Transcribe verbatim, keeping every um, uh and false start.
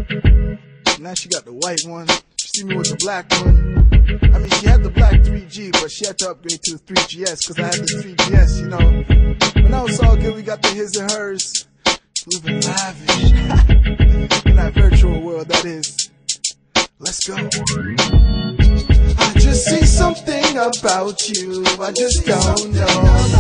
Now she got the white one. She see me with the black one. I mean, she had the black three G, but she had to upgrade to the three G S, cause I had the three G S, you know. But now it's all good, we got the his and hers. Living lavish. In that virtual world, that is. Let's go. I just see something about you, I just don't know.